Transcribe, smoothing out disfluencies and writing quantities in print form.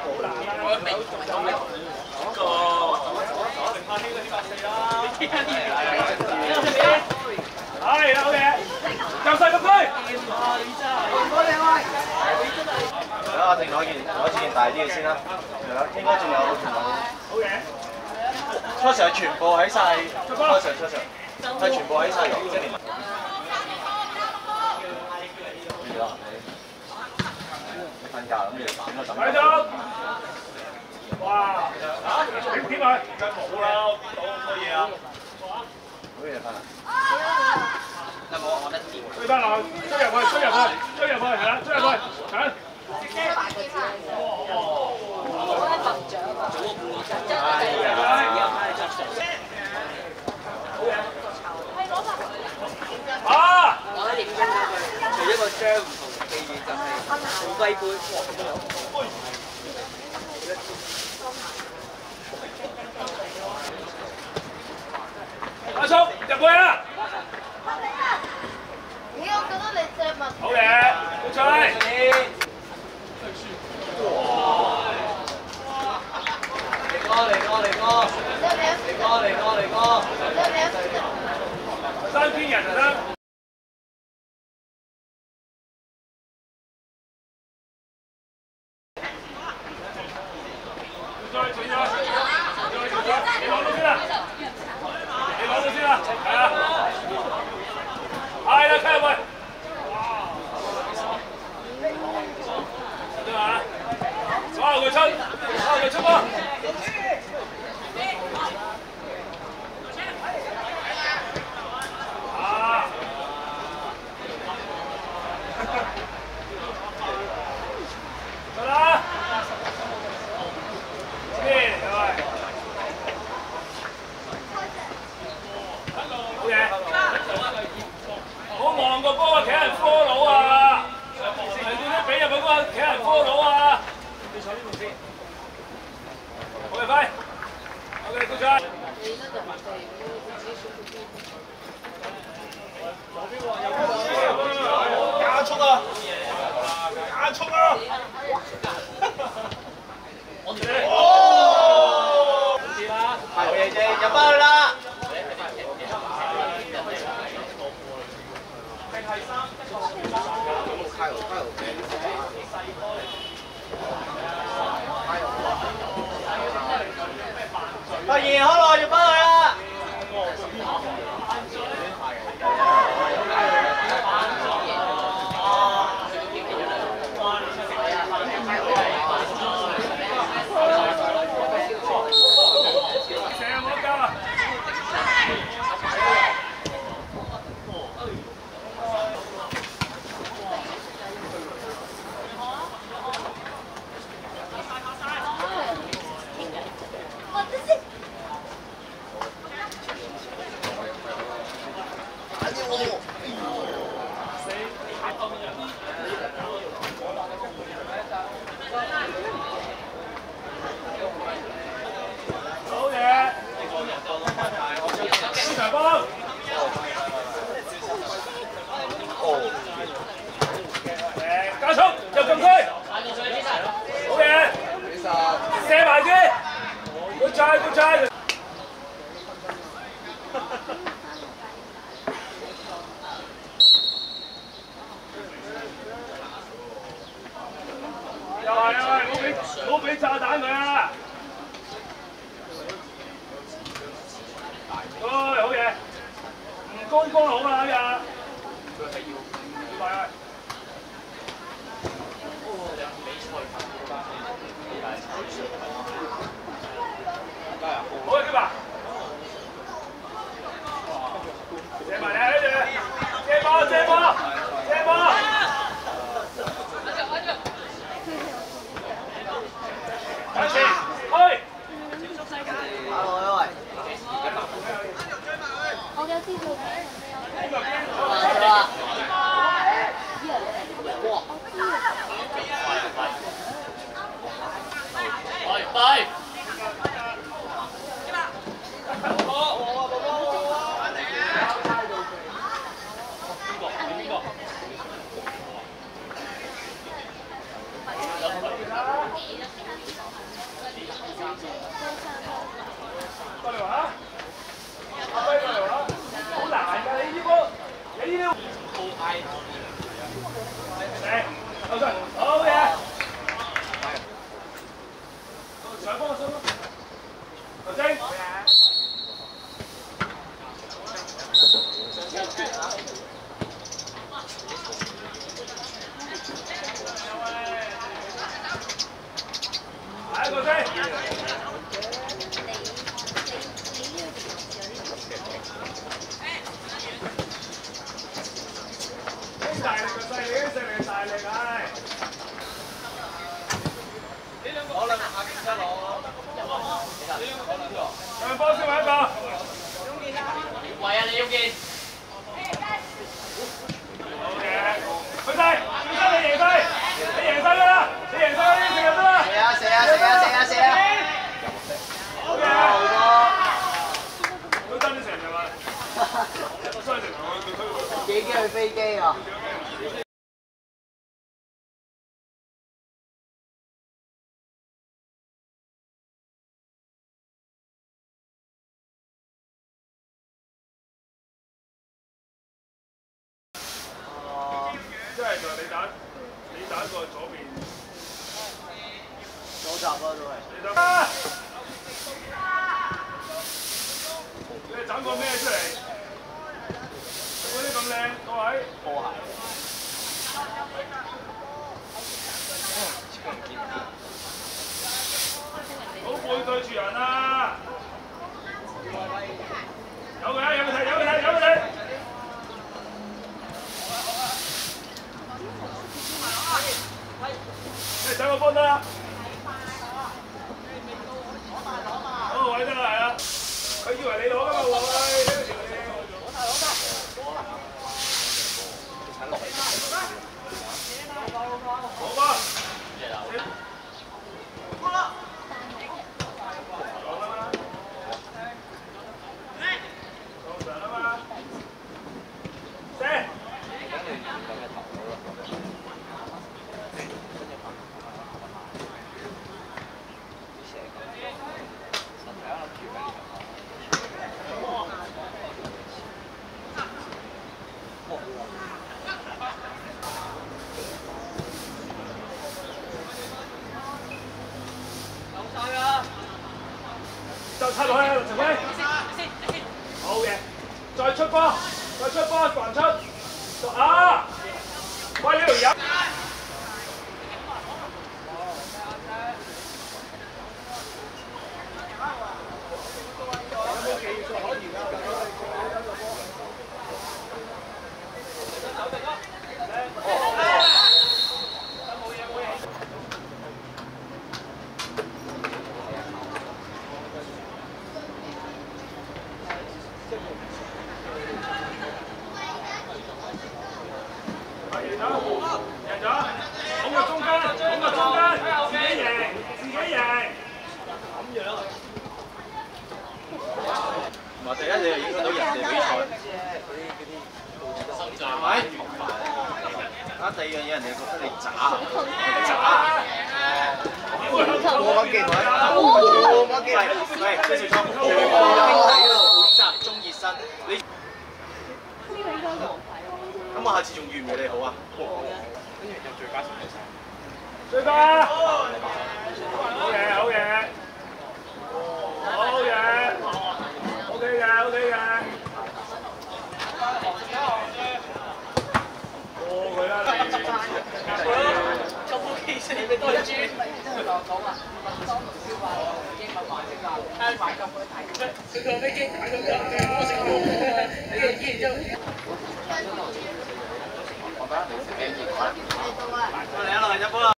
係啦，好嘢，就勢咁推。 等阿婷攞件大啲嘅先啦，係啦，應該仲有。 好嘢。 初時係全部喺晒，初時係全部喺晒油，即係連埋。你瞓覺咁你就斬咗。 睇咗。哇！點啊？冇啦，到咁多嘢啊！ 好嘢瞓啊！ 有冇我得掂？追翻落去，追入去，係啦，追入去，搶！啊！ 除咗個章唔同嘅嘢就係好龜杯。 阿叔入去啦！ 咦，我覺得你隻襪好嘢，好彩！嚟哥！三千人啦！再，你攞到先啦！係啊！係啦，加入去！哇！佢出波！得啦！好嘢！唔好望個波啊，企人科佬啊！係點樣俾入去嗰個企人科佬啊？你坐呢度先。好嘅，快！好嘅，good job。加速啊！加速啊！哦！ 好嘢啫，入翻去啦！發現好耐就翻去啦！ 加速入禁區，好嘢，射埋啲，good try。又係，唔好俾炸彈佢啊！好嘢，唔乾光好啦今日。係。好嘅，吧。射埋你，跟住射波！向前去！ 我嘅師傅快！ 一個先。大力個細力，細力大力唉！ 攞兩個下邊先攞。 兩波先揾一個。 喂啊，你要見。 好嘅，佢哋，小生你贏晒，你贏晒啦，你贏晒呢啲成日得啦。 射啊！ 好嘅。都爭啲成日啦。衰成佢幾機去飛機啊！ 即係就你打過左邊， 左閘啦都係。 你打。你斬個咩出嚟？嗰啲咁靚，各位。 波鞋。 好背對住人啊！有佢。你走個波得啦。嗰個位得啦，係啊。佢以為你攞㗎嘛喎，好吧。就插落去啊，陳威。好嘅，再出波，還出。啊！喂，呢條友。贏咗，拱個中間，自己贏。咁樣。 唔係第一，你又影響到人哋比賽。係咪？第二樣嘢人哋覺得你渣。喂，崔少聰，兄弟喺度集中熱身，你呢個應該冇睇。咁我下次仲預唔預你好啊？跟住就最佳成績。 最佳。好嘢。OK 嘅。過佢啦你。 咁好記性，你多豬。真係講話，麥當勞燒賣英文賣先㗎，睇埋咁去睇。佢個飛機打咗㗎，我食過。你嘅依然就。我哋一路入波啦。